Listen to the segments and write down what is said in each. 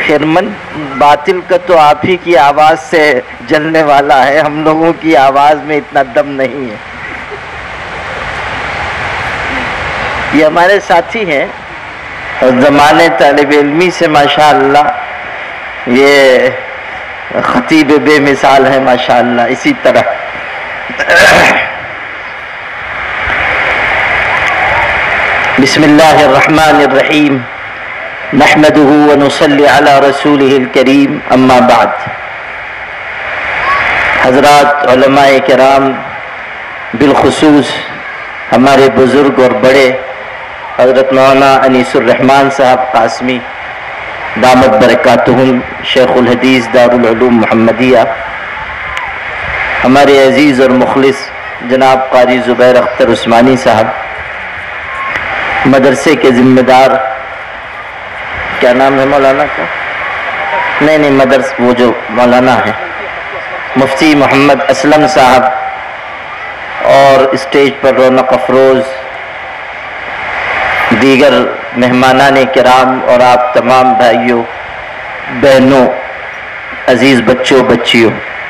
خرمن باطل کا تو آپ ہی کی آواز سے جلنے والا ہے، ہم لوگوں کی آواز میں اتنا دم نہیں ہے. یہ ہمارے ساتھی ہیں اور زمانے طالب علمی سے ماشاءاللہ یہ خطیب بے مثال ہے ماشاءاللہ. اسی طرح بسم اللہ الرحمن الرحیم نحمده ونصلی علی رسولہ الکریم، اما بعد. حضرات علماء کرام، بالخصوص ہمارے بزرگ اور بڑے حضرت مولانا انیس الرحمن صاحب قاسمی دامت برکاتہم، شیخ الحدیث دارالعلوم محمدیہ، ہمارے عزیز اور مخلص جناب قاری زبیر اختر عثمانی صاحب، مدرسے کے ذمہ دار، کیا نام ہے مولانا کا؟ نہیں مدرسہ وہ جو مولانا ہے مفتی محمد اسلم صاحب، اور اسٹیج پر رونق افروز دیگر مہمانان کرام، اور آپ تمام بھائیوں بہنوں، عزیز بچوں بچیوں،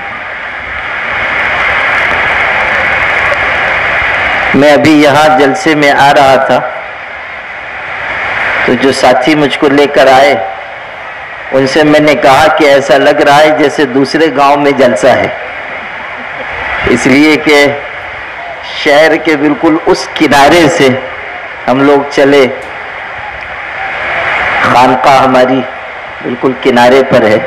میں ابھی یہاں جلسے میں آ رہا تھا تو جو ساتھی مجھ کو لے کر آئے ان سے میں نے کہا کہ ایسا لگ رہا ہے جیسے دوسرے گاؤں میں جلسہ ہے، اس لیے کہ شہر کے بالکل اس کنارے سے ہم لوگ چلے. خانقاہ ہماری بالکل کنارے پر ہے،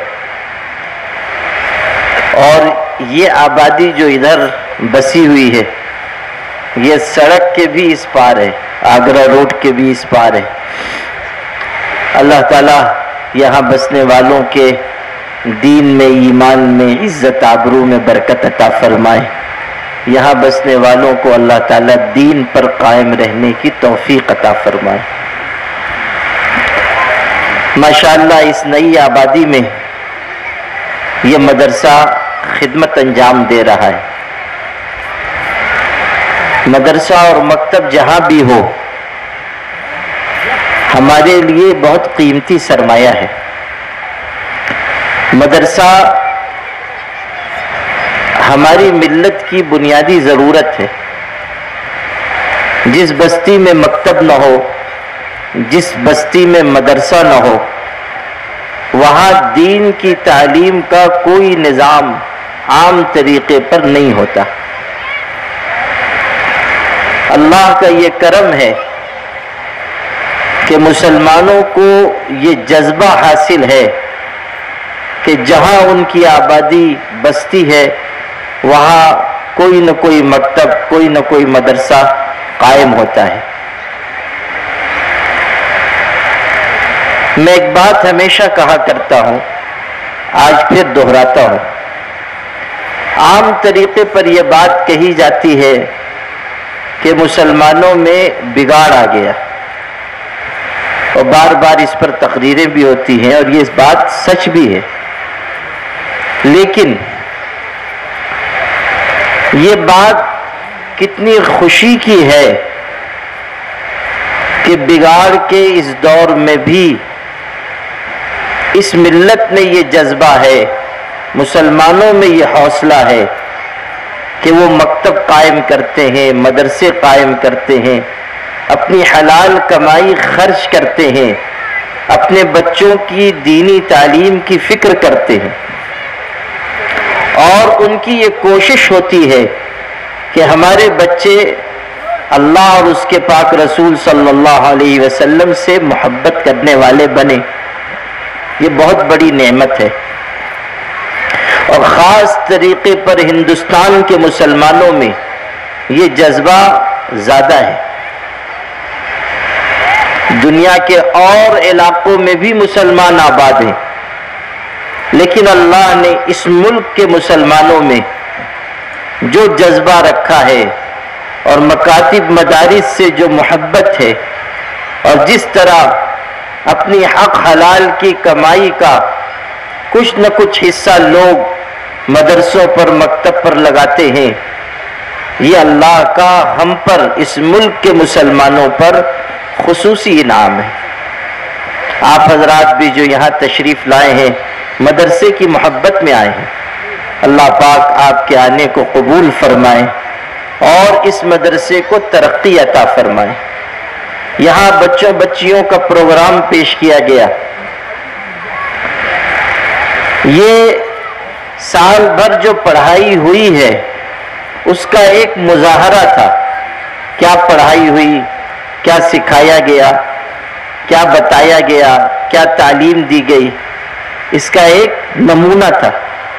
اور یہ آبادی جو ادھر بسی ہوئی ہے یہ سڑک کے بھی اس پار ہے، آگرہ روڈ کے بھی اس پار ہے. اللہ تعالیٰ یہاں بسنے والوں کے دین میں، ایمان میں، عزت آبرو میں برکت عطا فرمائے. یہاں بسنے والوں کو اللہ تعالیٰ دین پر قائم رہنے کی توفیق عطا فرمائے. ماشاءاللہ اس نئی آبادی میں یہ مدرسہ خدمت انجام دے رہا ہے. مدرسہ اور مکتب جہاں بھی ہو ہمارے لیے بہت قیمتی سرمایہ ہے. مدرسہ ہماری ملت کی بنیادی ضرورت ہے. جس بستی میں مکتب نہ ہو، جس بستی میں مدرسہ نہ ہو، وہاں دین کی تعلیم کا کوئی نظام عام طریقے پر نہیں ہوتا. اللہ کا یہ کرم ہے کہ مسلمانوں کو یہ جذبہ حاصل ہے کہ جہاں ان کی آبادی بستی ہے وہاں کوئی نہ کوئی مکتب، کوئی نہ کوئی مدرسہ قائم ہوتا ہے. میں ایک بات ہمیشہ کہا کرتا ہوں، آج پھر دہراتا ہوں. عام طریقے پر یہ بات کہی جاتی ہے کہ مسلمانوں میں بگاڑ آ گیا، اور بار بار اس پر تقریریں بھی ہوتی ہیں، اور یہ بات سچ بھی ہے. لیکن یہ بات کتنی خوشی کی ہے کہ بگاڑ کے اس دور میں بھی اس ملت میں یہ جذبہ ہے، مسلمانوں میں یہ حوصلہ ہے کہ وہ مکتب قائم کرتے ہیں، مدرسے قائم کرتے ہیں، اپنی حلال کمائی خرچ کرتے ہیں، اپنے بچوں کی دینی تعلیم کی فکر کرتے ہیں، اور ان کی یہ کوشش ہوتی ہے کہ ہمارے بچے اللہ اور اس کے پاک رسول صلی اللہ علیہ وسلم سے محبت کرنے والے بنے. یہ بہت بڑی نعمت ہے، اور خاص طریقے پر ہندوستان کے مسلمانوں میں یہ جذبہ زیادہ ہے. دنیا کے اور علاقوں میں بھی مسلمان آباد ہیں، لیکن اللہ نے اس ملک کے مسلمانوں میں جو جذبہ رکھا ہے اور مکاتب مدارس سے جو محبت ہے، اور جس طرح اپنی حق حلال کی کمائی کا کچھ نہ کچھ حصہ لوگ مدرسوں پر، مکتب پر لگاتے ہیں، یہ اللہ کا ہم پر، اس ملک کے مسلمانوں پر خصوصی انعام ہے. آپ حضرات بھی جو یہاں تشریف لائے ہیں مدرسے کی محبت میں آئے ہیں، اللہ پاک آپ کے آنے کو قبول فرمائے اور اس مدرسے کو ترقی عطا فرمائے۔ یہاں بچوں بچیوں کا پروگرام پیش کیا گیا، یہ سال بھر جو پڑھائی ہوئی ہے اس کا ایک مظاہرہ تھا، کیا پڑھائی ہوئی، کیا سکھایا گیا، کیا بتایا گیا، کیا تعلیم دی گئی، اس کا ایک نمونہ تھا۔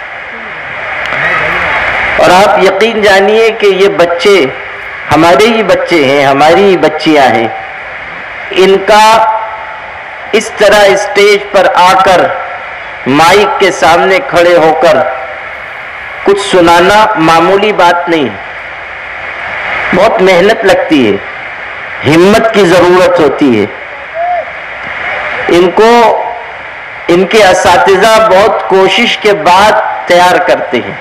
اور آپ یقین جانیے کہ یہ بچے ہمارے ہی بچے ہیں، ہماری ہی بچیاں ہیں، ان کا اس طرح اسٹیج پر آ کر مائک کے سامنے کھڑے ہو کر کچھ سنانا معمولی بات نہیں ہے، بہت محنت لگتی ہے، ہمت کی ضرورت ہوتی ہے۔ ان کو ان کے اساتذہ بہت کوشش کے بعد تیار کرتے ہیں۔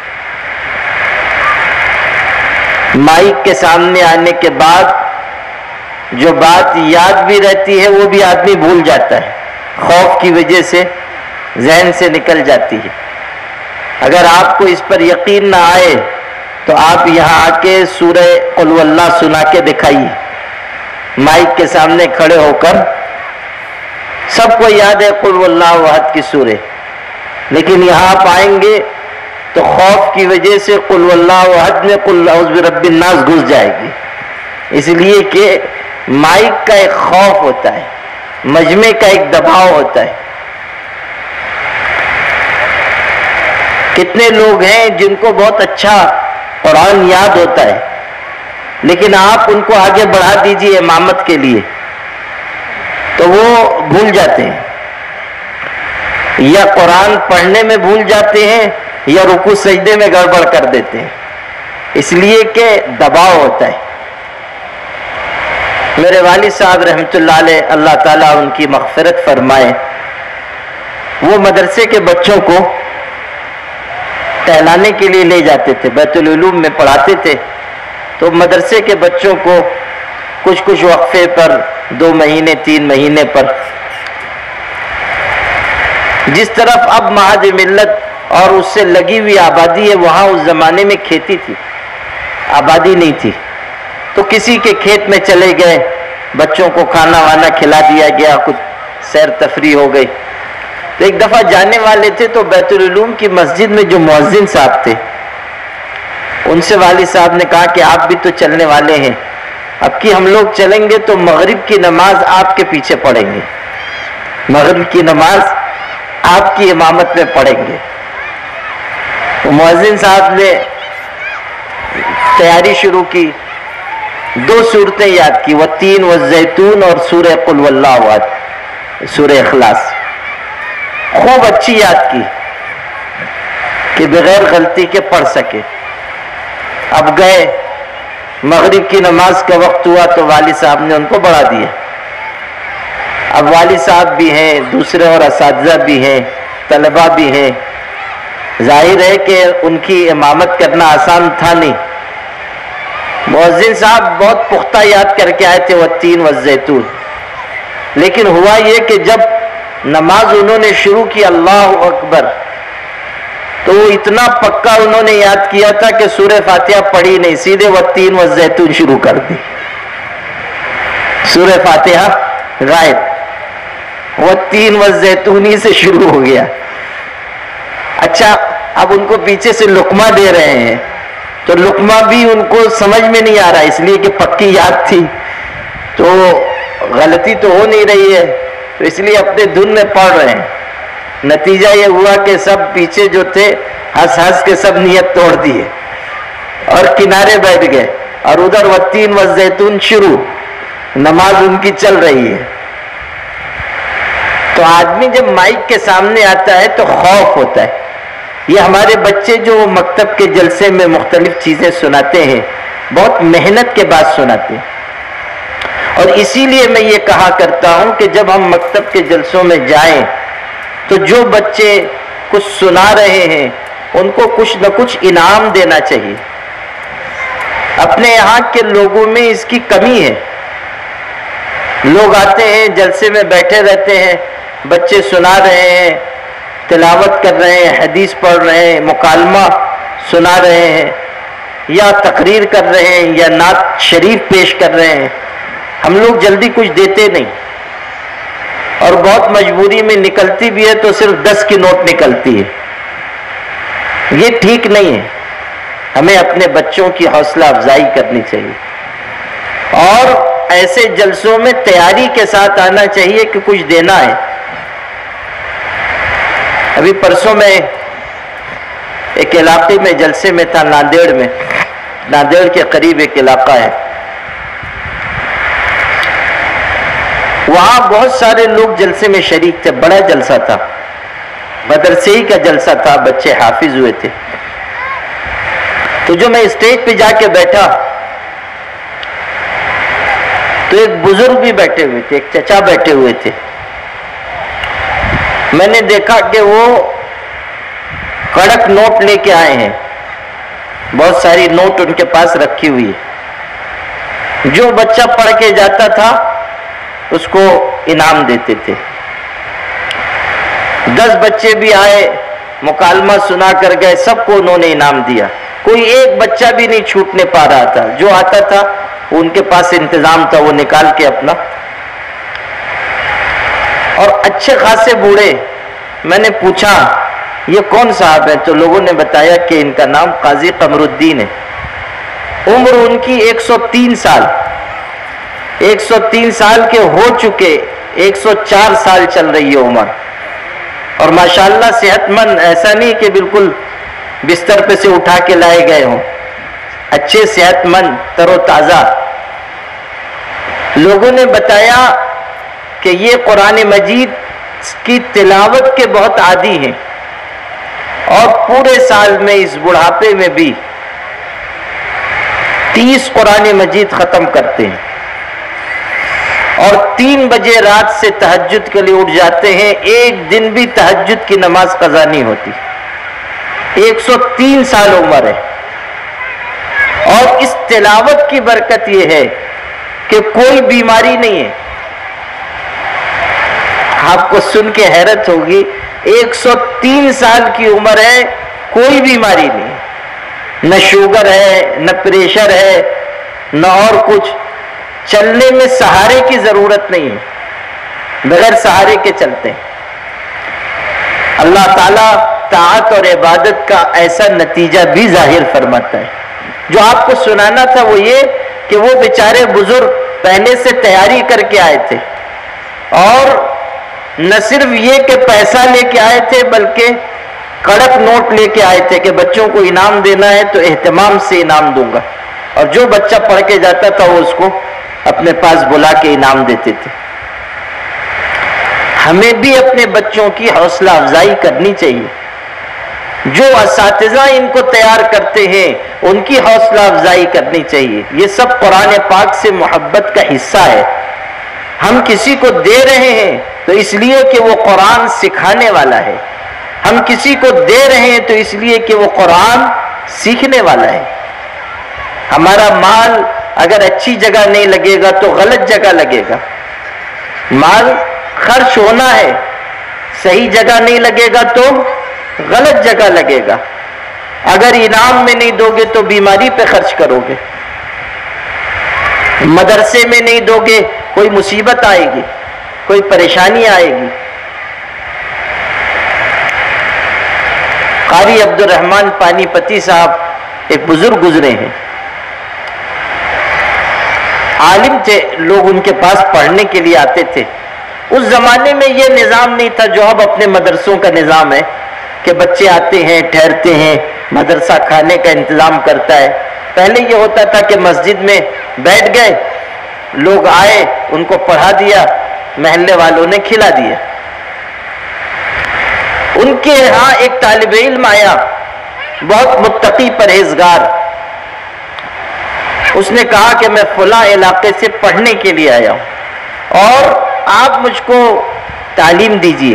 مائک کے سامنے آنے کے بعد جو بات یاد بھی رہتی ہے وہ بھی آدمی بھول جاتا ہے، خوف کی وجہ سے ذہن سے نکل جاتی ہے۔ اگر آپ کو اس پر یقین نہ آئے تو آپ یہاں آ کے سورہ قل واللہ سنا کے دکھائیے، مائک کے سامنے کھڑے ہو کر۔ سب کو یاد ہے قل واللہ احد کی سورہ، لیکن یہاں آپ آئیں گے تو خوف کی وجہ سے قل واللہ احد میں قل اعوذ برب الناس گھس جائے گی، اس لیے کہ مائک کا ایک خوف ہوتا ہے، مجمع کا ایک دباؤ ہوتا ہے۔ کتنے لوگ ہیں جن کو بہت اچھا قرآن یاد ہوتا ہے، لیکن آپ ان کو آگے بڑھا دیجئے امامت کے لیے تو وہ بھول جاتے ہیں، یا قرآن پڑھنے میں بھول جاتے ہیں یا رکوع سجدے میں گڑبڑ کر دیتے ہیں، اس لیے کہ دباؤ ہوتا ہے۔ میرے والد صاحب رحمۃ اللہ علیہ، اللہ تعالیٰ ان کی مغفرت فرمائے، وہ مدرسے کے بچوں کو ٹہلانے کے لیے لے جاتے تھے، بیت العلوم میں پڑھاتے تھے، تو مدرسے کے بچوں کو کچھ وقفے پر 2 مہینے 3 مہینے پر، جس طرف اب معہد ملت اور اس سے لگی ہوئی آبادی ہے، وہاں اس زمانے میں کھیتی تھی، آبادی نہیں تھی، تو کسی کے کھیت میں چلے گئے، بچوں کو کھانا وانا کھلا دیا گیا، کچھ سیر تفریح ہو گئی۔ تو ایک دفعہ جانے والے تھے تو بیت العلوم کی مسجد میں جو مؤذن صاحب تھے ان سے والد صاحب نے کہا کہ آپ بھی تو چلنے والے ہیں، اب کی ہم لوگ چلیں گے تو مغرب کی نماز آپ کے پیچھے پڑھیں گے، مغرب کی نماز آپ کی امامت میں پڑھیں گے۔ تو مؤذن صاحب نے تیاری شروع کی، 2 سورتیں یاد کی، والتین والزیتون اور سورہ قل واللہ احد، سورہ اخلاص، خوب اچھی یاد کی کہ بغیر غلطی کے پڑھ سکے۔ اب گئے، مغرب کی نماز کا وقت ہوا تو والد صاحب نے ان کو بڑھا دیا۔ اب والد صاحب بھی ہیں، دوسرے اور اساتذہ بھی ہیں، طلبہ بھی ہیں، ظاہر ہے کہ ان کی امامت کرنا آسان تھا نہیں۔ مؤذن صاحب بہت پختہ یاد کر کے آئے تھے والتین والزیتون، لیکن ہوا یہ کہ جب نماز انہوں نے شروع کی اللہ اکبر، تو وہ اتنا پکا انہوں نے یاد کیا تھا کہ سورہ فاتحہ پڑھی نہیں، سیدھے والتین والزیتون شروع کر دی، سورہ فاتحہ غائب، والتین والزیتون ہی سے شروع ہو گیا۔ اچھا، اب ان کو پیچھے سے لقمہ دے رہے ہیں تو لقمہ بھی ان کو سمجھ میں نہیں آ رہا، اس لیے کہ پکی یاد تھی تو غلطی تو ہو نہیں رہی ہے، تو اس لیے اپنے دھن میں پڑھ رہے ہیں۔ نتیجہ یہ ہوا کہ سب پیچھے جو تھے ہنس ہنس کے سب نیت توڑ دیے اور کنارے بیٹھ گئے، اور ادھر والتین والزیتون شروع، نماز ان کی چل رہی ہے۔ تو آدمی جب مائک کے سامنے آتا ہے تو خوف ہوتا ہے۔ یہ ہمارے بچے جو مکتب کے جلسے میں مختلف چیزیں سناتے ہیں، بہت محنت کے بعد سناتے ہیں، اور اسی لیے میں یہ کہا کرتا ہوں کہ جب ہم مکتب کے جلسوں میں جائیں تو جو بچے کچھ سنا رہے ہیں ان کو کچھ نہ کچھ انعام دینا چاہیے۔ اپنے یہاں کے لوگوں میں اس کی کمی ہے، لوگ آتے ہیں جلسے میں بیٹھے رہتے ہیں، بچے سنا رہے ہیں، تلاوت کر رہے ہیں، حدیث پڑھ رہے ہیں، مکالمہ سنا رہے ہیں، یا تقریر کر رہے ہیں، یا نعت شریف پیش کر رہے ہیں. ہم لوگ جلدی کچھ دیتے نہیں، اور بہت مجبوری میں نکلتی بھی ہے تو صرف 10 کی نوٹ نکلتی ہے. یہ ٹھیک نہیں ہے. ہمیں اپنے بچوں کی حوصلہ افزائی کرنی چاہیے، اور ایسے جلسوں میں تیاری کے ساتھ آنا چاہیے کہ کچھ دینا ہے. ابھی پرسوں میں ایک علاقے میں جلسے میں تھا، ناندیڑ کے قریب ایک علاقہ ہے. وہاں بہت سارے لوگ جلسے میں شریک تھے. بڑا جلسہ تھا، مدرسے ہی کا جلسہ تھا، بچے حافظ ہوئے تھے. تو جو میں اسٹیج پہ جا کے بیٹھا تو ایک بزرگ بھی بیٹھے ہوئے تھے، ایک چچا بیٹھے ہوئے تھے. میں نے دیکھا کہ وہ کڑک نوٹ لے کے آئے ہیں، بہت ساری نوٹ ان کے پاس رکھی ہوئی ہے. جو بچہ پڑھ کے جاتا تھا اس کو انعام دیتے تھے. 10 بچے بھی آئے، مکالمہ سنا کر گئے، سب کو انہوں نے انعام دیا. کوئی ایک بچہ بھی نہیں چھوٹنے پا رہا تھا. جو آتا تھا ان کے پاس انتظام تھا، وہ نکال کے اپنا. اور اچھے خاصے بوڑھے. میں نے پوچھا یہ کون صاحب ہیں؟ تو لوگوں نے بتایا کہ ان کا نام قاضی قمر الدین ہے. عمر ان کی 103 سال، 103 سال کے ہو چکے، 104 سال چل رہی ہے عمر. اور ماشاءاللہ صحت مند، ایسا نہیں کہ بالکل بستر پہ سے اٹھا کے لائے گئے ہوں. اچھے صحت مند، تر و تازہ. لوگوں نے بتایا کہ یہ قرآن مجید کی تلاوت کے بہت عادی ہیں، اور پورے سال میں اس بڑھاپے میں بھی 30 قرآن مجید ختم کرتے ہیں، اور 3 بجے رات سے تہجد کے لیے اٹھ جاتے ہیں. ایک دن بھی تہجد کی نماز قضا نہیں ہوتی. 103 سال عمر ہے. اور اس تلاوت کی برکت یہ ہے کہ کوئی بیماری نہیں ہے. آپ کو سن کے حیرت ہوگی، 103 سال کی عمر ہے، کوئی بیماری نہیں. نہ شوگر ہے، نہ پریشر ہے، نہ اور کچھ. چلنے میں سہارے کی ضرورت نہیں ہے، بغیر سہارے کے چلتے ہیں. اللہ تعالیٰ طاعت اور عبادت کا ایسا نتیجہ بھی ظاہر فرماتا ہے. جو آپ کو سنانا تھا وہ یہ کہ وہ بیچارے بزرگ پہلے سے تیاری کر کے آئے تھے، اور نہ صرف یہ کہ پیسہ لے کے آئے تھے بلکہ کڑک نوٹ لے کے آئے تھے کہ بچوں کو انعام دینا ہے تو اہتمام سے انعام دوں گا. اور جو بچہ پڑھ کے جاتا تھا وہ اس کو اپنے پاس بلا کے انعام دیتے تھے. ہمیں بھی اپنے بچوں کی حوصلہ افزائی کرنی چاہیے. جو اساتذہ ان کو تیار کرتے ہیں ان کی حوصلہ افزائی کرنی چاہیے. یہ سب قرآن پاک سے محبت کا حصہ ہے. ہم کسی کو دے رہے ہیں تو اس لیے کہ وہ قرآن سکھانے والا ہے. ہم کسی کو دے رہے ہیں تو اس لیے کہ وہ قرآن سیکھنے والا ہے. ہمارا مال اگر اچھی جگہ نہیں لگے گا تو غلط جگہ لگے گا. مال خرچ ہونا ہے، صحیح جگہ نہیں لگے گا تو غلط جگہ لگے گا. اگر انعام میں نہیں دو گے تو بیماری پہ خرچ کرو گے. مدرسے میں نہیں دو گے کوئی مصیبت آئے گی، کوئی پریشانی آئے گی. قاری عبد الرحمن پانی پتی صاحب ایک بزرگ گزرے ہیں، عالم تھے. لوگ ان کے پاس پڑھنے کے لیے آتے تھے. اس زمانے میں یہ نظام نہیں تھا جو اب اپنے مدرسوں کا نظام ہے کہ بچے آتے ہیں، ٹھہرتے ہیں، مدرسہ کھانے کا انتظام کرتا ہے. پہلے یہ ہوتا تھا کہ مسجد میں بیٹھ گئے، لوگ آئے، ان کو پڑھا دیا، محلے والوں نے کھلا دیا. ان کے ہاں ایک طالب علم آیا، بہت متقی پرہیزگار. اس نے کہا کہ میں فلاں علاقے سے پڑھنے کے لیے آیا ہوں اور آپ مجھ کو تعلیم دیجیے.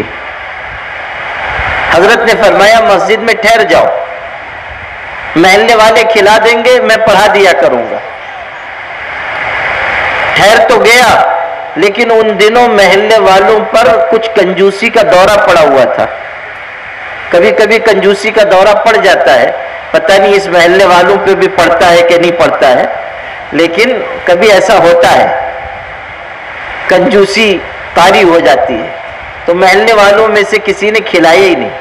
حضرت نے فرمایا مسجد میں ٹھہر جاؤ، محلے والے کھلا دیں گے، میں پڑھا دیا کروں گا. ٹھہر تو گیا لیکن ان دنوں محلے والوں پر کچھ کنجوسی کا دورہ پڑا ہوا تھا. کبھی کبھی کنجوسی کا دورہ پڑ جاتا ہے، پتہ نہیں اس محلے والوں پہ بھی پڑتا ہے کہ نہیں پڑتا ہے، لیکن کبھی ایسا ہوتا ہے، کنجوسی طاری ہو جاتی ہے. تو محلے والوں میں سے کسی نے کھلایا ہی نہیں.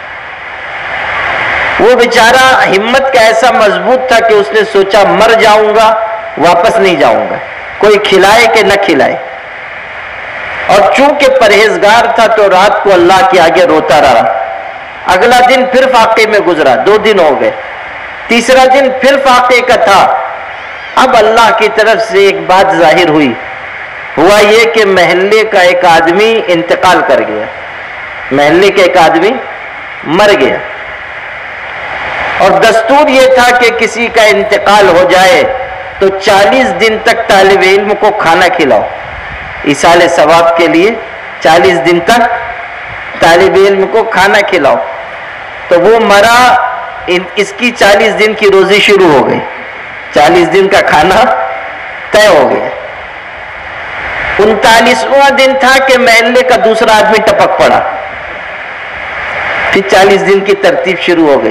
وہ بیچارہ ہمت کا ایسا مضبوط تھا کہ اس نے سوچا مر جاؤں گا واپس نہیں جاؤں گا، کوئی کھلائے کہ نہ کھلائے. اور چونکہ پرہیزگار تھا تو رات کو اللہ کے آگے روتا رہا. اگلا دن پھر فاقے میں گزرا، 2 دن ہو گئے. تیسرا دن پھر فاقے کا تھا. اب اللہ کی طرف سے ایک بات ظاہر ہوئی. ہوا یہ کہ محلے کا ایک آدمی انتقال کر گیا، محلے کا ایک آدمی مر گیا. اور دستور یہ تھا کہ کسی کا انتقال ہو جائے تو 40 دن تک طالب علم کو کھانا کھلاؤ. ایصال ثواب کے لیے 40 دن تک طالب علم کو کھانا کھلاؤ. تو وہ مرا، اس کی 40 دن کی روزی شروع ہو گئی، 40 دن کا کھانا طے ہو گیا. 39واں دن تھا کہ محلے کا دوسرا آدمی ٹپک پڑا، پھر 40 دن کی ترتیب شروع ہو گئی.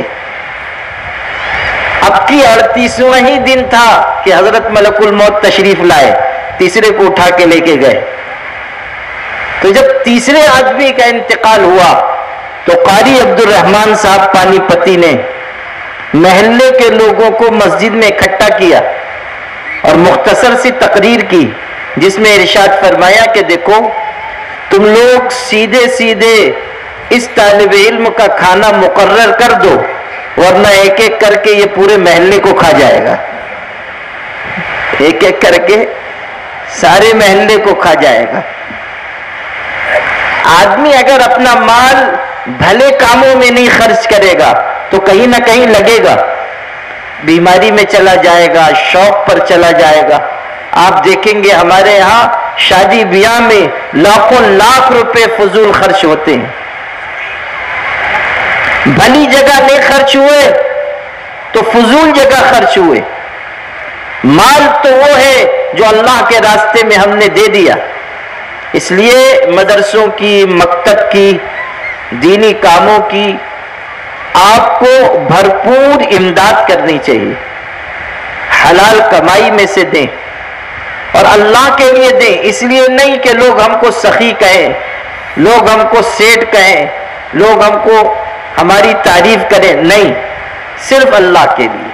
اب کی 38واں ہی دن تھا کہ حضرت ملک الموت تشریف لائے، تیسرے کو اٹھا کے لے کے گئے. تو جب تیسرے آدمی کا انتقال ہوا تو قاری عبد الرحمن صاحب پانی پتی نے محلے کے لوگوں کو مسجد میں اکٹھا کیا اور مختصر سی تقریر کی، جس میں ارشاد فرمایا کہ دیکھو تم لوگ سیدھے سیدھے اس طالب علم کا کھانا مقرر کر دو، ورنہ ایک ایک کر کے یہ پورے محلے کو کھا جائے گا. ایک ایک کر کے سارے محلے کو کھا جائے گا. آدمی اگر اپنا مال بھلے کاموں میں نہیں خرچ کرے گا تو کہیں نہ کہیں لگے گا، بیماری میں چلا جائے گا، شوق پر چلا جائے گا. آپ دیکھیں گے ہمارے ہاں شادی بیاہ میں لاکھوں لاکھ روپے فضول خرچ ہوتے ہیں. بھلی جگہ نہیں خرچ ہوئے تو فضول جگہ خرچ ہوئے. مال تو وہ ہے جو اللہ کے راستے میں ہم نے دے دیا. اس لیے مدرسوں کی، مکتب کی، دینی کاموں کی آپ کو بھرپور امداد کرنی چاہیے. حلال کمائی میں سے دیں اور اللہ کے لیے دیں. اس لیے نہیں کہ لوگ ہم کو سخی کہیں، لوگ ہم کو سیٹ کہیں، لوگ ہم کو ہماری تعریف کریں، نہیں، صرف اللہ کے لیے.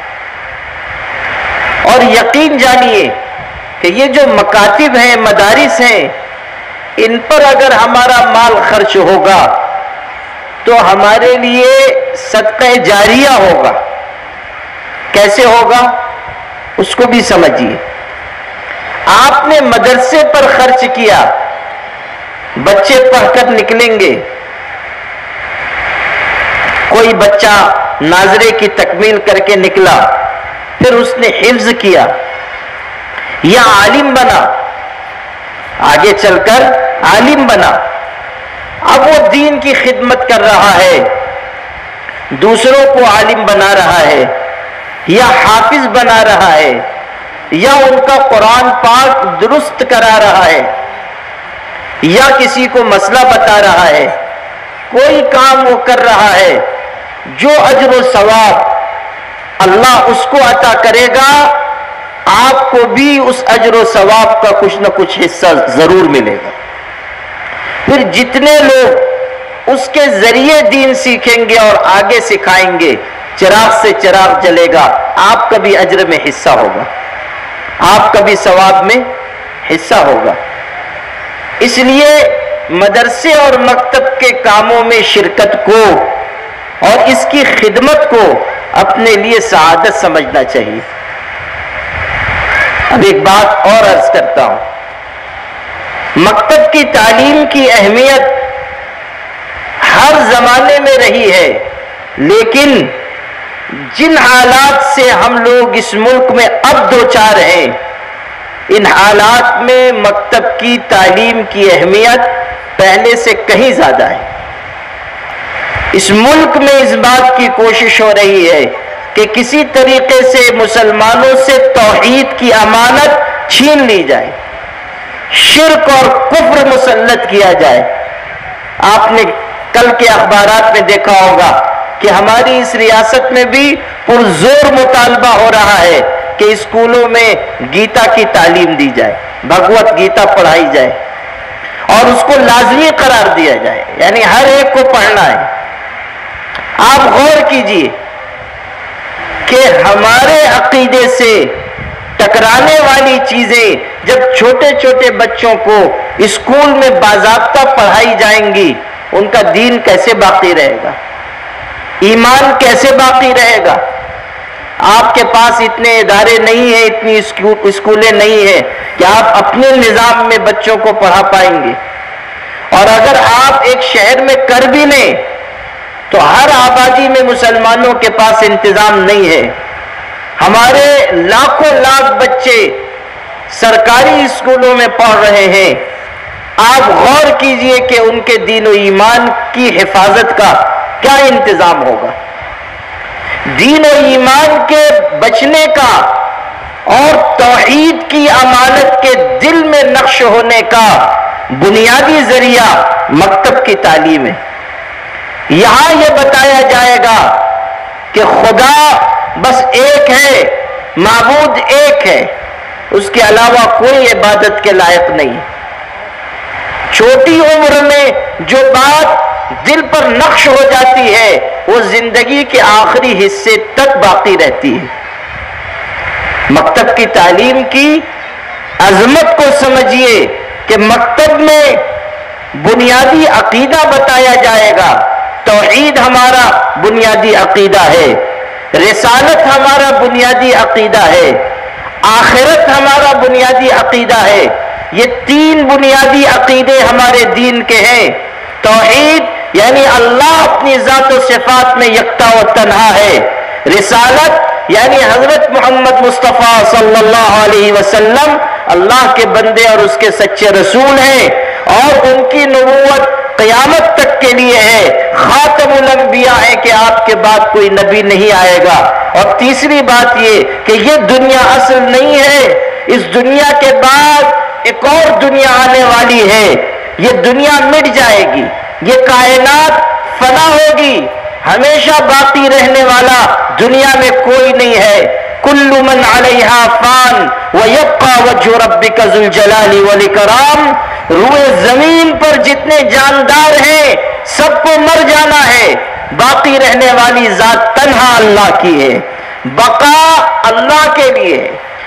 اور یقین جانیے کہ یہ جو مکاتب ہیں، مدارس ہیں، ان پر اگر ہمارا مال خرچ ہوگا تو ہمارے لیے صدقہ جاریہ ہوگا. کیسے ہوگا اس کو بھی سمجھیے. آپ نے مدرسے پر خرچ کیا، بچے پڑھ کر نکلیں گے. کوئی بچہ ناظرے کی تکمیل کر کے نکلا، پھر اس نے حفظ کیا یا عالم بنا، آگے چل کر عالم بنا. اب وہ دین کی خدمت کر رہا ہے، دوسروں کو عالم بنا رہا ہے یا حافظ بنا رہا ہے یا ان کا قرآن پاک درست کرا رہا ہے یا کسی کو مسئلہ بتا رہا ہے. کوئی کام وہ کر رہا ہے، جو اجر و ثواب اللہ اس کو عطا کرے گا، آپ کو بھی اس اجر و ثواب کا کچھ نہ کچھ حصہ ضرور ملے گا. پھر جتنے لوگ اس کے ذریعے دین سیکھیں گے اور آگے سکھائیں گے، چراغ سے چراغ جلے گا. آپ کا بھی اجر میں حصہ ہوگا، آپ کا بھی ثواب میں حصہ ہوگا. اس لیے مدرسے اور مکتب کے کاموں میں شرکت کو اور اس کی خدمت کو اپنے لیے سعادت سمجھنا چاہیے. اب ایک بات اور عرض کرتا ہوں. مکتب کی تعلیم کی اہمیت ہر زمانے میں رہی ہے، لیکن جن حالات سے ہم لوگ اس ملک میں اب دوچار ہیں، ان حالات میں مکتب کی تعلیم کی اہمیت پہلے سے کہیں زیادہ ہے. اس ملک میں اس بات کی کوشش ہو رہی ہے کہ کسی طریقے سے مسلمانوں سے توحید کی امانت چھین لی جائے. شرک اور کفر مسلط کیا جائے۔ آپ نے کل کے اخبارات میں دیکھا ہوگا کہ ہماری اس ریاست میں بھی پرزور مطالبہ ہو رہا ہے کہ اسکولوں میں گیتا کی تعلیم دی جائے، بھگوت گیتا پڑھائی جائے اور اس کو لازمی قرار دیا جائے، یعنی ہر ایک کو پڑھنا ہے۔ آپ غور کیجئے کہ ہمارے عقیدے سے ٹکرانے والی چیزیں جب چھوٹے چھوٹے بچوں کو اسکول میں باضابطہ پڑھائی جائیں گی، ان کا دین کیسے باقی رہے گا؟ ایمان کیسے باقی رہے گا؟ آپ کے پاس اتنے ادارے نہیں ہیں، اتنی اسکولیں نہیں ہیں کہ آپ اپنے نظام میں بچوں کو پڑھا پائیں گے۔ اور اگر آپ ایک شہر میں کر بھی لیں تو ہر آبادی میں مسلمانوں کے پاس انتظام نہیں ہے۔ ہمارے لاکھوں لاکھ بچے سرکاری اسکولوں میں پڑھ رہے ہیں۔ آپ غور کیجئے کہ ان کے دین و ایمان کی حفاظت کا کیا انتظام ہوگا؟ دین و ایمان کے بچنے کا اور توحید کی امانت کے دل میں نقش ہونے کا بنیادی ذریعہ مکتب کی تعلیم ہے۔ یہاں یہ بتایا جائے گا کہ خدا بس ایک ہے، معبود ایک ہے، اس کے علاوہ کوئی عبادت کے لائق نہیں۔ چھوٹی عمر میں جو بات دل پر نقش ہو جاتی ہے وہ زندگی کے آخری حصے تک باقی رہتی ہے۔ مکتب کی تعلیم کی عظمت کو سمجھیے کہ مکتب میں بنیادی عقیدہ بتایا جائے گا۔ توحید ہمارا بنیادی عقیدہ ہے، رسالت ہمارا بنیادی عقیدہ ہے، آخرت ہمارا بنیادی عقیدہ ہے۔ یہ تین بنیادی عقیدے ہمارے دین کے ہیں۔ توحید یعنی اللہ اپنی ذات و صفات میں یکتا و تنہا ہے، رسالت یعنی حضرت محمد مصطفیٰ صلی اللہ علیہ وسلم اللہ کے بندے اور اس کے سچے رسول ہیں، اور ان کی نبوت قیامت تک کے لیے ہے، خاتم الانبیاء ہے کہ آپ کے بعد کوئی نبی نہیں آئے گا۔ اور تیسری بات یہ کہ یہ دنیا اصل نہیں ہے، اس دنیا کے بعد ایک اور دنیا آنے والی ہے، یہ دنیا مٹ جائے گی، یہ کائنات فنا ہوگی، ہمیشہ باقی رہنے والا دنیا میں کوئی نہیں ہے۔ کل من علیہا فان ویبقى وجہ ربک ذو الجلال والاکرام۔ روئے زمین پر جتنے جاندار ہیں سب کو مر جانا ہے، باقی رہنے والی ذات تنہا اللہ کی ہے۔ بقا اللہ کے لیے،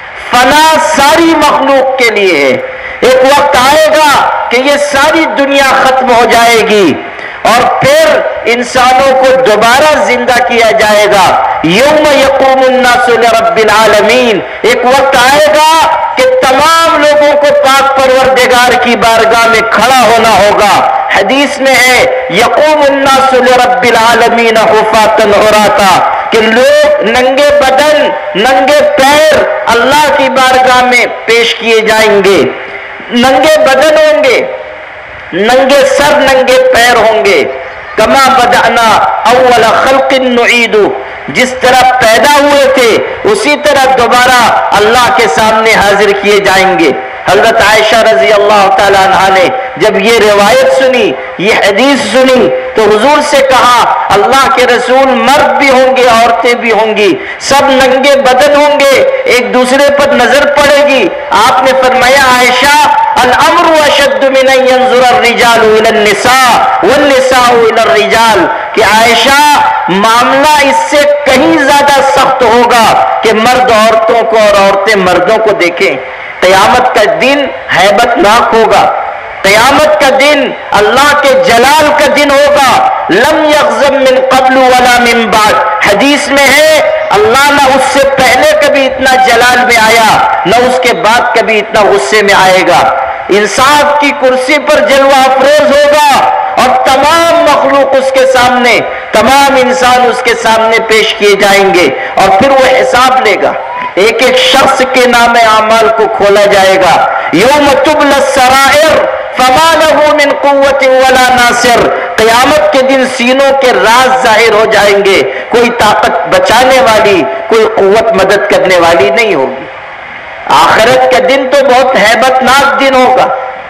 فنا ساری مخلوق کے لیے ہے۔ ایک وقت آئے گا کہ یہ ساری دنیا ختم ہو جائے گی اور پھر انسانوں کو دوبارہ زندہ کیا جائے گا۔ یوم یقوم الناس لرب العالمین، ایک وقت آئے گا کہ تمام لوگوں کو پاک پروردگار کی بارگاہ میں کھڑا ہونا ہوگا۔ حدیث میں ہے یقوم الناس لرب العالمین حفاۃ عراۃ، کہ لوگ ننگے بدن ننگے پیر اللہ کی بارگاہ میں پیش کیے جائیں گے، ننگے بدن ہوں گے، ننگے سر ننگے پیر ہوں گے۔ کما بدأنا اول خلق نعید، جس طرح پیدا ہوئے تھے اسی طرح دوبارہ اللہ کے سامنے حاضر کیے جائیں گے۔ حضرت عائشہ رضی اللہ تعالیٰ عنہ نے جب یہ روایت سنی، یہ حدیث سنی، تو حضور سے کہا اللہ کے رسول مرد بھی ہوں گے عورتیں بھی ہوں گی، سب ننگے بدن ہوں گے، ایک دوسرے پر نظر پڑے گی۔ آپ نے فرمایا عائشہ الامر اشد من ان ينظر الرجال الى النساء والنساء الى الرجال، کہ عائشہ معاملہ اس سے کہیں زیادہ سخت ہوگا کہ مرد عورتوں کو اور عورتیں مردوں کو دیکھیں۔ قیامت کا دن ہیبت ناک ہوگا، قیامت کا دن اللہ کے جلال کا دن ہوگا۔ لم یغضب من قبل ولا من بعد، حدیث میں ہے اللہ نہ اس سے پہلے کبھی اتنا جلال میں آیا نہ اس کے بعد کبھی اتنا غصے میں آئے گا۔ انصاف کی کرسی پر جلوہ افروز ہوگا اور تمام مخلوق اس کے سامنے، تمام انسان اس کے سامنے پیش کیے جائیں گے اور پھر وہ حساب لے گا۔ ایک ایک شخص کے نام اعمال کو کھولا جائے گا۔ یوم تبلی السرائر فما له من قوت ولا ناصر، قیامت کے دن سینوں کے راز ظاہر ہو جائیں گے، کوئی طاقت بچانے والی، کوئی قوت مدد کرنے والی نہیں ہوگی۔ آخرت کا دن تو بہت ہیبت ناک دن ہوگا.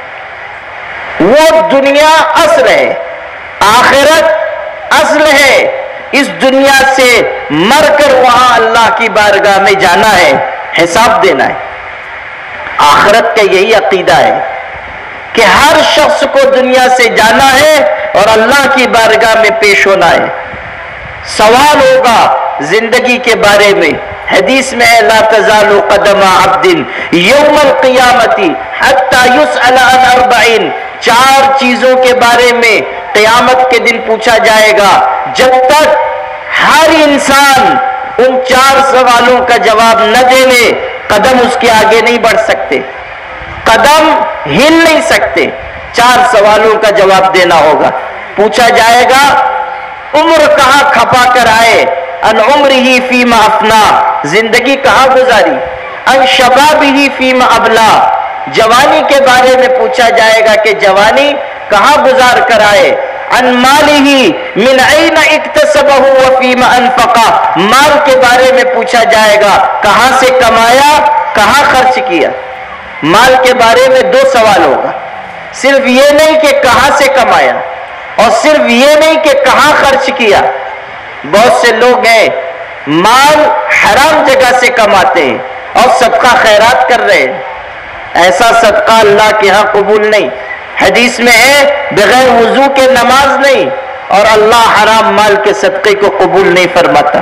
وہ دنیا اصل ہے، آخرت اصل ہے. اس دنیا سے مر کر وہاں اللہ کی بارگاہ میں جانا ہے، حساب دینا ہے. آخرت کا یہی عقیدہ ہے کہ ہر شخص کو دنیا سے جانا ہے اور اللہ کی بارگاہ میں پیش ہونا ہے. سوال ہوگا زندگی کے بارے میں. حدیث میں ہے لا تزال قدم عبد یوم القیامت حتی یسأل عن 40. 4 چیزوں کے بارے میں قیامت کے دن پوچھا جائے گا. جب تک ہر انسان ان 4 سوالوں کا جواب نہ دے لے، قدم اس کے آگے نہیں بڑھ سکتے، قدم ہل نہیں سکتے. 4 سوالوں کا جواب دینا ہوگا. پوچھا جائے گا عمر کہاں کھپا کر آئے، ان عمرہ فیما افنا، زندگی کہاں گزاری، ان شبابہ فیما ابلا، جوانی کے بارے میں پوچھا جائے گا کہ جوانی کہاں گزار کر آئے، ان مالہ من این اکتسبہ وفیما انفقہ، مال کے بارے میں پوچھا جائے گا کہاں سے کمایا کہاں خرچ کیا. مال کے بارے میں 2 سوال ہوگا. صرف یہ نہیں کہ کہاں سے کمایا اور صرف یہ نہیں کہ کہاں خرچ کیا. بہت سے لوگ ہیں مال حرام جگہ سے کماتے ہیں اور صدقہ خیرات کر رہے ہیں. ایسا صدقہ اللہ کے ہاں قبول نہیں. حدیث میں ہے بغیر وضو کے نماز نہیں، اور اللہ حرام مال کے صدقے کو قبول نہیں فرماتا.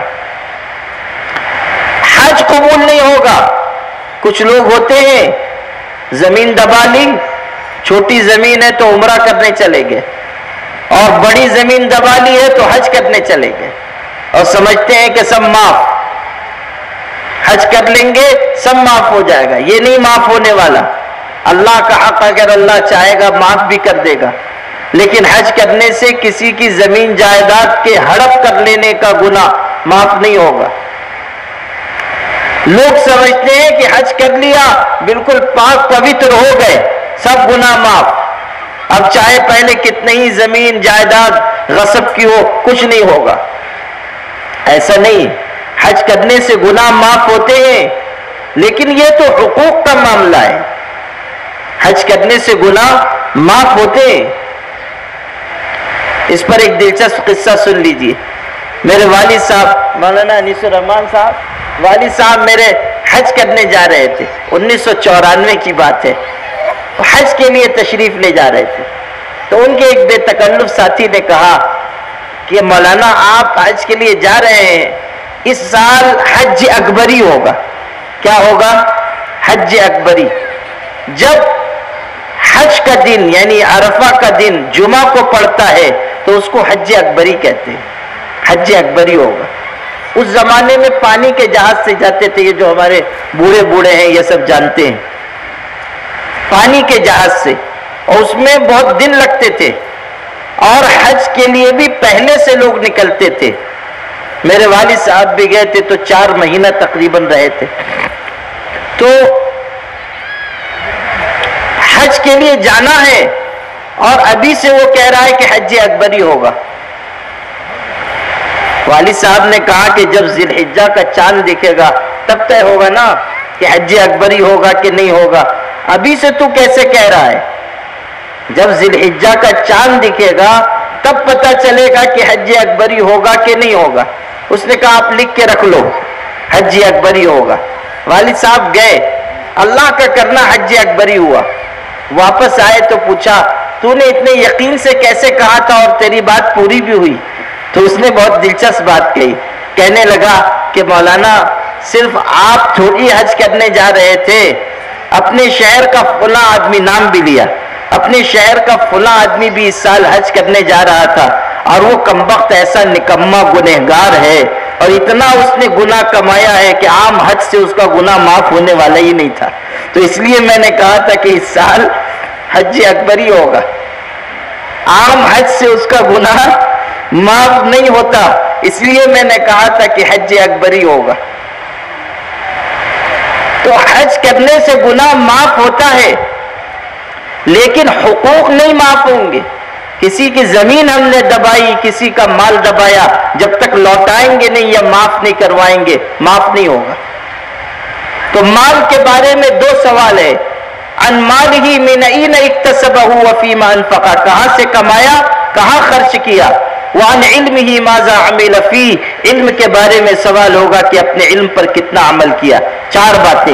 حج قبول نہیں ہوگا. کچھ لوگ ہوتے ہیں زمین دبا لی، چھوٹی زمین ہے تو عمرہ کرنے چلے گئے، اور بڑی زمین دبا لی ہے تو حج کرنے چلے گئے، اور سمجھتے ہیں کہ سب معاف، حج کر لیں گے سب معاف ہو جائے گا. یہ نہیں معاف ہونے والا. اللہ کا حق اگر اللہ چاہے گا معاف بھی کر دے گا، لیکن حج کرنے سے کسی کی زمین جائیداد کے ہڑپ کر لینے کا گناہ معاف نہیں ہوگا. لوگ سمجھتے ہیں کہ حج کر لیا بالکل پاک پوتر ہو گئے، سب گناہ معاف. اب چاہے پہلے کتنے ہی زمین جائیداد غصب کی ہو، کچھ نہیں ہوگا. ایسا نہیں. حج کرنے سے گناہ معاف ہوتے ہیں، لیکن یہ تو حقوق کا معاملہ ہے. حج کرنے سے گناہ معاف ہوتے ہیں. اس پر ایک دلچسپ قصہ سن لیجیے. میرے والد صاحب مولانا انیس الرحمان صاحب، والد صاحب میرے حج کرنے جا رہے تھے. 1994 کی بات ہے. حج کے لیے تشریف لے جا رہے تھے، تو ان کے ایک بے تکلف ساتھی نے کہا کہ مولانا آپ حج کے لیے جا رہے ہیں، اس سال حج اکبری ہوگا. کیا ہوگا؟ حج اکبری. جب حج کا دن یعنی عرفہ کا دن جمعہ کو پڑتا ہے تو اس کو حج اکبری کہتے ہیں. حج اکبری ہوگا. اس زمانے میں پانی کے جہاز سے جاتے تھے، یہ جو ہمارے بوڑھے بوڑھے ہیں یہ سب جانتے ہیں، پانی کے جہاز سے، اور اس میں بہت دن لگتے تھے، اور حج کے لیے بھی پہلے سے لوگ نکلتے تھے. میرے والد صاحب بھی گئے تھے تو 4 مہینہ تقریباً رہے تھے. تو حج کے لیے جانا ہے اور ابھی سے وہ کہہ رہا ہے کہ حج اکبری ہوگا. والد صاحب نے کہا کہ جب ذی الحجہ کا چاند دکھے گا تب طے ہوگا نا کہ حج اکبری ہوگا کہ نہیں ہوگا. ابھی سے تو کیسے کہہ رہا ہے؟ جب ذی الحجہ کا چاند دکھے گا تب پتہ چلے گا کہ حج اکبری ہوگا کہ نہیں ہوگا. اس نے کہا آپ لکھ کے رکھ لو حج اکبری ہوگا. والد صاحب گئے، اللہ کا کرنا حج اکبری ہوا. واپس آئے تو پوچھا تو نے اتنے یقین سے کیسے کہا تھا اور تیری بات پوری بھی ہوئی؟ تو اس نے بہت دلچسپ بات کہی. کہنے لگا کہ مولانا صرف آپ تھوڑی حج کرنے جا رہے تھے، اپنے شہر کا فلاں آدمی نام بھی لیا، اپنے شہر کا فلاں آدمی بھی اس سال حج کرنے جا رہا تھا، اور وہ کمبخت ایسا نکما گنہگار ہے اور اتنا اس نے گناہ کمایا ہے کہ عام حج سے اس کا گناہ معاف ہونے والا ہی نہیں تھا. تو اس لیے میں نے کہا تھا کہ اس سال حج اکبری ہوگا. عام حج سے اس کا گناہ معاف نہیں ہوتا، اس لیے میں نے کہا تھا کہ حج اکبری ہوگا. تو حج کرنے سے گناہ معاف ہوتا ہے، لیکن حقوق نہیں معاف ہوں گے. کسی کی زمین ہم نے دبائی، کسی کا مال دبایا، جب تک لوٹائیں گے نہیں یا معاف نہیں کروائیں گے معاف نہیں ہوگا. تو مال کے بارے میں دو سوال ہے، عن مالہ من این اکتسبہ وفیما انفقہ، کہاں سے کمایا، کہاں خرچ کیا، وعن علمہ ماذا عمل فیہ، علم کے بارے میں سوال ہوگا کہ اپنے علم پر کتنا عمل کیا۔ چار باتیں،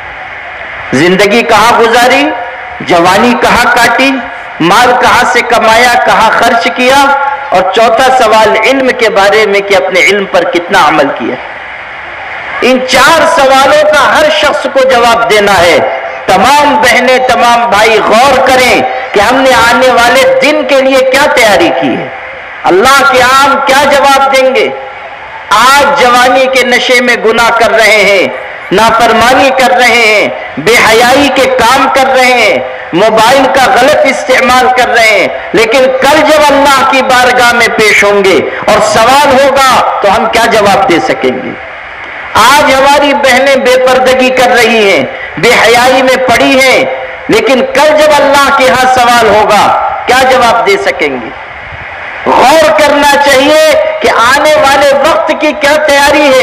زندگی کہاں گزاری، جوانی کہاں کاٹی، مال کہاں سے کمایا، کہاں خرچ کیا، اور چوتھا سوال علم کے بارے میں کہ اپنے علم پر کتنا عمل کیا۔ ان چار سوالوں کا ہر شخص کو جواب دینا ہے۔ تمام بہنیں، تمام بھائی غور کریں کہ ہم نے آنے والے دن کے لیے کیا تیاری کی ہے، اللہ کے عام کیا جواب دیں گے۔ آج جوانی کے نشے میں گناہ کر رہے ہیں، نافرمانی کر رہے ہیں، بے حیائی کے کام کر رہے ہیں، موبائل کا غلط استعمال کر رہے ہیں، لیکن کل جب اللہ کی بارگاہ میں پیش ہوں گے اور سوال ہوگا تو ہم کیا جواب دے سکیں گے۔ آج ہماری بہنیں بے پردگی کر رہی ہیں، بے حیائی میں پڑی ہیں، لیکن کل جب اللہ کے ہاں سوال ہوگا کیا جواب دے سکیں گے۔ غور کرنا چاہیے کہ آنے والے وقت کی کیا تیاری ہے۔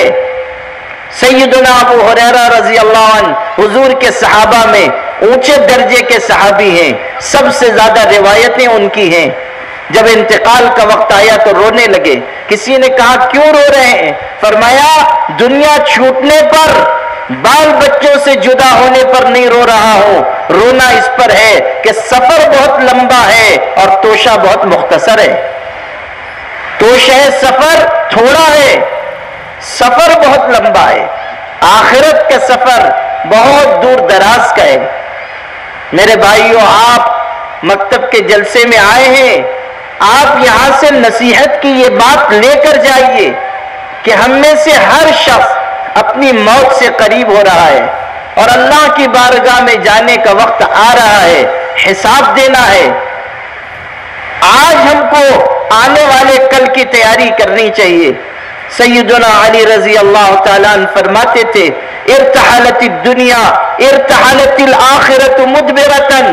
سیدنا ابو ہریرہ رضی اللہ عنہ حضور کے صحابہ میں اونچے درجے کے صحابی ہیں، سب سے زیادہ روایتیں ان کی ہیں۔ جب انتقال کا وقت آیا تو رونے لگے۔ کسی نے کہا کیوں رو رہے ہیں؟ فرمایا دنیا چھوٹنے پر، بال بچوں سے جدا ہونے پر نہیں رو رہا ہوں، رونا اس پر ہے کہ سفر بہت لمبا ہے اور توشہ بہت مختصر ہے۔ توشہ سفر تھوڑا ہے، سفر بہت لمبا ہے، آخرت کا سفر بہت دور دراز کا ہے۔ میرے بھائیوں، آپ مکتب کے جلسے میں آئے ہیں، آپ یہاں سے نصیحت کی یہ بات لے کر جائیے کہ ہم میں سے ہر شخص اپنی موت سے قریب ہو رہا ہے اور اللہ کی بارگاہ میں جانے کا وقت آ رہا ہے، حساب دینا ہے۔ آج ہم کو آنے والے کل کی تیاری کرنی چاہیے۔ سیدنا علی رضی اللہ تعالیٰ عنہ فرماتے تھے ارتحلت الدنیا ارتحلت الآخرت مدبرتن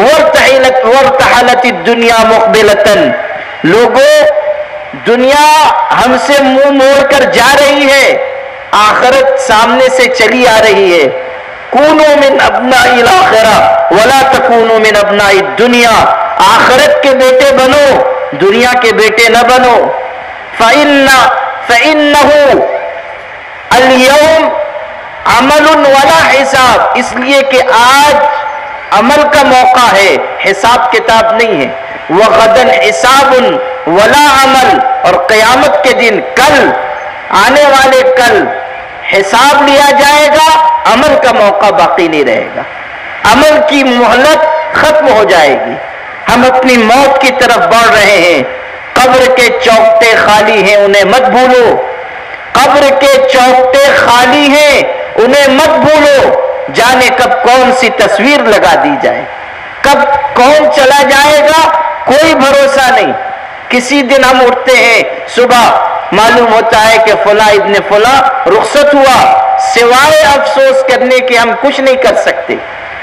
وارتحلت الدنیا مقبلتن، لوگوں دنیا ہم سے منہ موڑ کر جا رہی ہے، آخرت سامنے سے چلی آ رہی ہے۔ کونوا من ابناء الآخرہ ولا تکونوا من ابناء الدنیا، آخرت کے بیٹے بنو، دنیا کے بیٹے نہ بنو۔ فَإِنَّهُ الْيَوْمِ عَمَلٌ وَلَا حِساب، اس لیے کہ آج عمل کا موقع ہے، حساب کتاب نہیں ہے۔ وَغَدًا حِسَابٌ وَلَا عَمل، اور قیامت کے دن کل، آنے والے کل حساب لیا جائے گا، عمل کا موقع باقی نہیں رہے گا، عمل کی مہلت ختم ہو جائے گی۔ ہم اپنی موت کی طرف بڑھ رہے ہیں۔ قبر کے چوکٹے خالی ہیں، انہیں مت بھولو، قبر کے چوکٹے خالی ہیں، انہیں مت بھولو۔ جانے کب کون سی تصویر لگا دی جائے، کب کون چلا جائے گا، کوئی بھروسہ نہیں۔ کسی دن ہم اٹھتے ہیں صبح، معلوم ہوتا ہے کہ فلاں ابن فلاں رخصت ہوا، سوائے افسوس کرنے کے ہم کچھ نہیں کر سکتے۔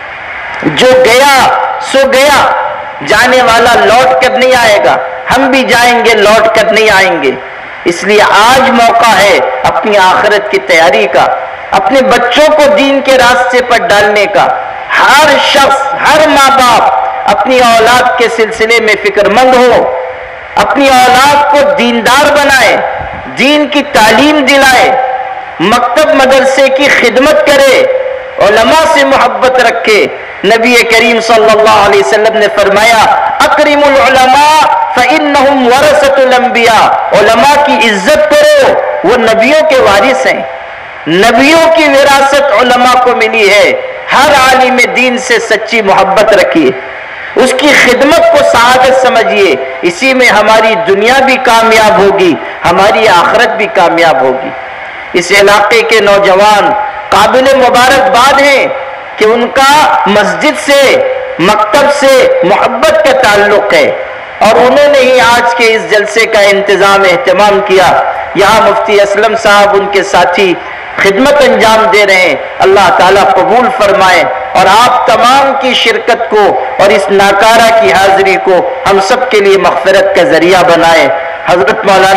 جو گیا سو گیا، جانے والا لوٹ کر نہیں آئے گا، ہم بھی جائیں گے، لوٹ کر نہیں آئیں گے۔ اس لیے آج موقع ہے اپنی آخرت کی تیاری کا، اپنے بچوں کو دین کے راستے پر ڈالنے کا۔ ہر شخص، ہر ماں باپ اپنی اولاد کے سلسلے میں فکر مند ہو، اپنی اولاد کو دیندار بنائے، دین کی تعلیم دلائے، مکتب مدرسے کی خدمت کرے، علماء سے محبت رکھے۔ نبی کریم صلی اللہ علیہ وسلم نے فرمایا اکرم العلماء فإنہم ورثۃ الانبیاء، علماء کی عزت کرو، وہ نبیوں کے وارث ہیں، نبیوں کی وراثت علماء کو ملی ہے۔ ہر عالم دین سے سچی محبت رکھیے، اس کی خدمت کو سعادت سمجھیے، اسی میں ہماری دنیا بھی کامیاب ہوگی، ہماری آخرت بھی کامیاب ہوگی۔ اس علاقے کے نوجوان قابل مبارکباد ہیں کہ ان کا مسجد سے، مکتب سے محبت کا تعلق ہے، اور انہوں نے ہی آج کے اس جلسے کا انتظام اہتمام کیا۔ یہاں مفتی اسلم صاحب ان کے ساتھی خدمت انجام دے رہے ہیں، اللہ تعالیٰ قبول فرمائے اور آپ تمام کی شرکت کو اور اس ناکارہ کی حاضری کو ہم سب کے لیے مغفرت کا ذریعہ بنائے۔ حضرت مولانا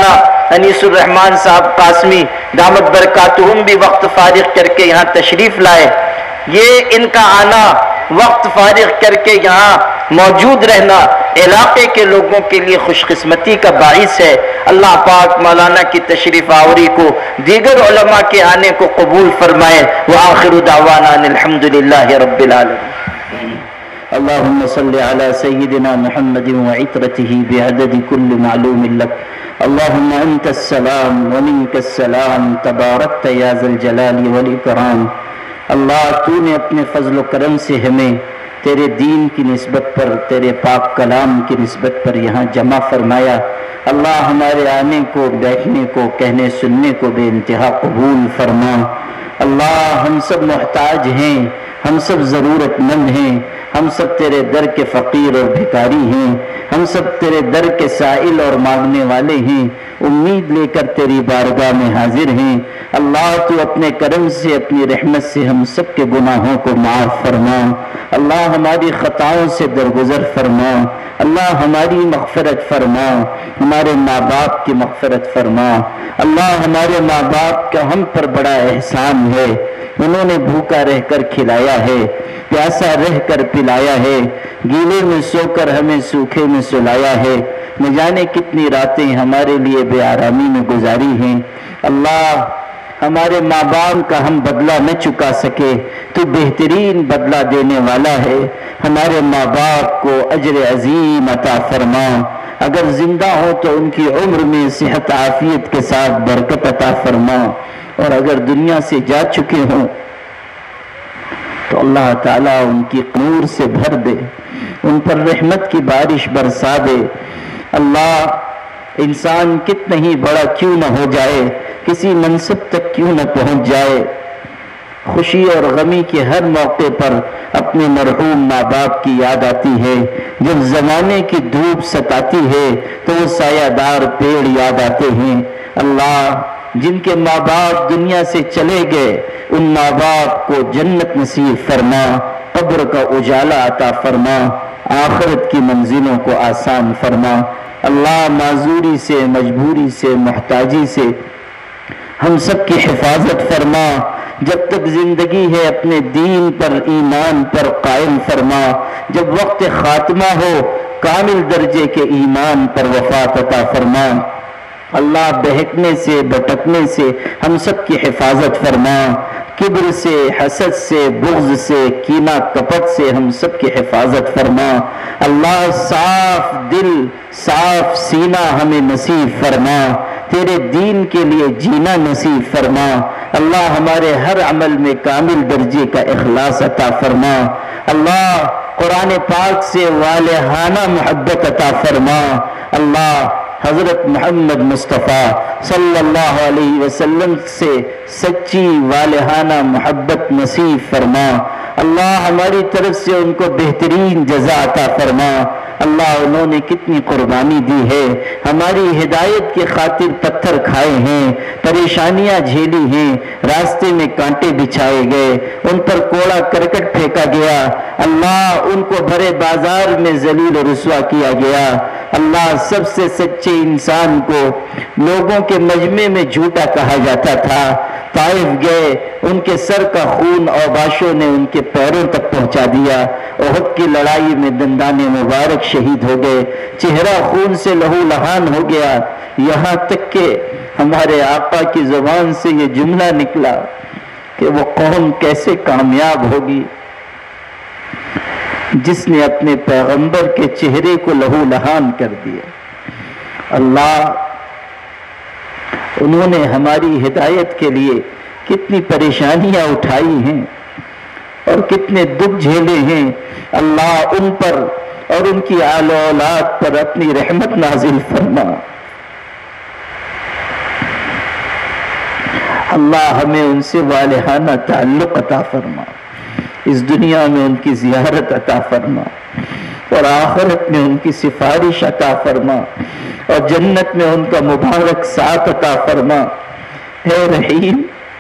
انیس الرحمان صاحب قاسمی دامت برکاتہم بھی وقت فارغ کر کے یہاں تشریف لائے. یہ ان کا آنا، وقت فارغ کر کے یہاں موجود رہنا علاقے کے لوگوں کے لیے خوش قسمتی کا باعث ہے. اللہ پاک مولانا کی تشریف آوری کو، دیگر علماء کے آنے کو قبول فرمائے. وآخر دعوانا الحمدللہ رب العالمین. اللهم صل على سيدنا محمد وعترته بعدد كل معلوم لك. اللهم أنت السلام ومنك السلام تباركت يا ذا الجلال والإكرام. اللہ تو نے اپنے فضل و کرم سے ہمیں تیرے دین کی نسبت پر، تیرے پاک کلام کی نسبت پر یہاں جمع فرمایا. اللہ ہمارے آنے کو، بیٹھنے کو، کہنے سننے کو بے انتہا قبول فرما. اللہ ہم سب محتاج ہیں، ہم سب ضرورت مند ہیں، ہم سب تیرے در کے فقیر اور بھکاری ہیں، ہم سب تیرے در کے سائل اور مانگنے والے ہیں، امید لے کر تیری بارگاہ میں حاضر ہیں. اللہ تو اپنے کرم سے، اپنی رحمت سے ہم سب کے گناہوں کو معاف فرما. اللہ ہماری خطاؤں سے درگزر فرما. اللہ ہماری مغفرت فرما، ہمارے ماں باپ کی مغفرت فرما. اللہ ہمارے ماں باپ کا ہم پر بڑا احسان ہے، انہوں نے بھوکا رہ کر کھلایا ہے، پیاسا رہ کر پلایا ہے، گیلے میں سو کر ہمیں سوکھے میں سلایا ہے. نہ جانے کتنی راتیں ہمارے لیے بے آرامی میں گزاری ہیں. اللہ ہمارے ماں باپ کا ہم بدلہ نہ چکا سکے، تو بہترین بدلہ دینے والا ہے. ہمارے ماں باپ کو اجر عظیم عطا فرما. اگر زندہ ہو تو ان کی عمر میں صحت عافیت کے ساتھ برکت عطا فرما، اور اگر دنیا سے جا چکے ہوں تو اللہ تعالیٰ ان کی نور سے بھر دے، ان پر رحمت کی بارش برسا دے. اللہ انسان کتنا ہی بڑا کیوں نہ ہو جائے، کسی منصب تک کیوں نہ پہنچ جائے، خوشی اور غمی کے ہر موقع پر اپنے مرحوم ماں باپ کی یاد آتی ہے. جب زمانے کی دھوپ ستاتی ہے تو وہ سایہ دار پیڑ یاد آتے ہیں. اللہ جن کے ماں باپ دنیا سے چلے گئے ان ماں باپ کو جنت نصیب فرما، قبر کا اجالا عطا فرما، آخرت کی منزلوں کو آسان فرما. اللہ معذوری سے، مجبوری سے، محتاجی سے ہم سب کی حفاظت فرما. جب تک زندگی ہے اپنے دین پر، ایمان پر قائم فرما. جب وقت خاتمہ ہو کامل درجے کے ایمان پر وفات عطا فرما. اللہ بہکنے سے، بھٹکنے سے ہم سب کی حفاظت فرما. کبر سے، حسد سے، بغض سے، کینہ کپٹ سے ہم سب کی حفاظت فرما. اللہ صاف دل، صاف سینہ ہمیں نصیب فرما. تیرے دین کے لیے جینا نصیب فرما. اللہ ہمارے ہر عمل میں کامل درجے کا اخلاص عطا فرما. اللہ قرآن پاک سے والہانہ محبت عطا فرما. اللہ حضرت محمد مصطفیٰ صلی اللہ علیہ وسلم سے سچی والہانہ محبت نصیب فرما. اللہ ہماری طرف سے ان کو بہترین جزا عطا فرما. اللہ انہوں نے کتنی قربانی دی ہے، ہماری ہدایت کی خاطر پتھر کھائے ہیں، پریشانیاں جھیلی ہیں، راستے میں کانٹے بچھائے گئے، ان پر کوڑا کرکٹ پھینکا گیا. اللہ ان کو بھرے بازار میں ذلیل و رسوا کیا گیا. اللہ سب سے سچے انسان کو لوگوں کے مجمع میں جھوٹا کہا جاتا تھا. طائف گئے، ان کے سر کا خون اوباشوں نے ان کے پیروں تک پہنچا دیا. احد کی لڑائی میں دندان مبارک شہید ہو گئے، چہرہ خون سے لہو لہان ہو گیا. یہاں تک کہ ہمارے آقا کی زبان سے یہ جملہ نکلا کہ وہ قوم کیسے کامیاب ہوگی جس نے اپنے پیغمبر کے چہرے کو لہو لہان کر دیا. اللہ انہوں نے ہماری ہدایت کے لیے کتنی پریشانیاں اٹھائی ہیں اور کتنے دکھ جھیلے ہیں. اللہ ان پر اور ان کی آل و اولاد پر اپنی رحمت نازل فرما. اللہ ہمیں ان سے والہانہ تعلق عطا فرما. اس دنیا میں ان کی زیارت عطا فرما اور آخرت میں ان کی سفارش عطا فرما اور جنت میں ان کا مبارک ساتھ عطا فرما. اے رحیم،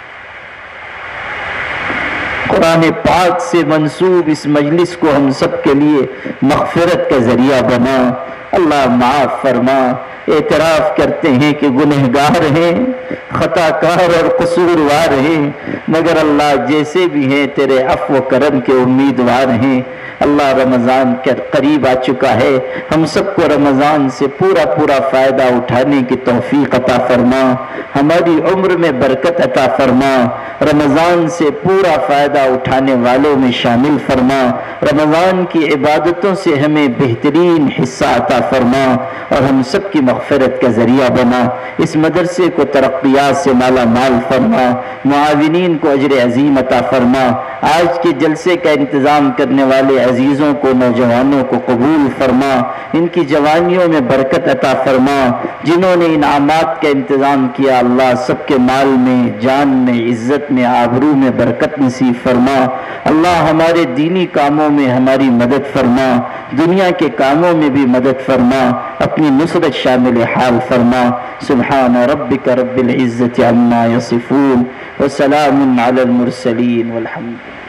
قرآن پاک سے منسوب اس مجلس کو ہم سب کے لیے مغفرت کا ذریعہ بنا. اللہ معاف فرما. اعتراف کرتے ہیں کہ گنہگار ہیں، خطا کار اور قصوروار ہیں، مگر اللہ جیسے بھی ہیں تیرے عفو و کرم کے امیدوار ہیں۔ اللہ رمضان کے قریب آ چکا ہے، ہم سب کو رمضان سے پورا پورا فائدہ اٹھانے کی توفیق عطا فرما، ہماری عمر میں برکت عطا فرما، رمضان سے پورا فائدہ اٹھانے والوں میں شامل فرما، رمضان کی عبادتوں سے ہمیں بہترین حصہ عطا فرما اور ہم سب کی مغفرت کا ذریعہ بنا۔ اس مدرسے کو ترقیات سے مالا مال فرما، معاونین کو اجر عظیم عطا فرما، آج کے جلسے کا انتظام کرنے والے عزیزوں کو، نوجوانوں کو قبول فرما، ان کی جوانیوں میں برکت عطا فرما، جنہوں نے انعامات کا انتظام کیا اللہ سب کے مال میں، جان میں، عزت میں، آبرو میں برکت نصیب فرما۔ اللہ ہمارے دینی کاموں میں ہماری مدد فرما، دنیا کے کاموں میں بھی مدد فرما، اپنی نصرت شامل حال فرما۔ سبحان ربک رب العزت عما یصفون وسلام علی المرسلین والحمد للہ۔